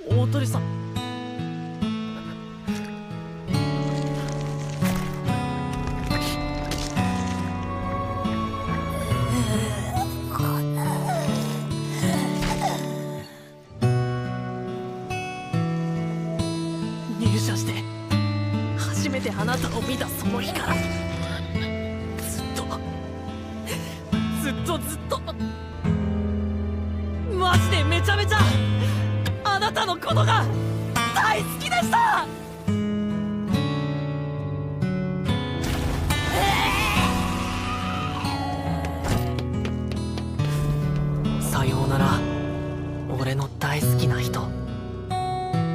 大鳥さん。入社して初めてあなたを見たその日からずっとマジでめちゃめちゃあなたのことが大好きでした。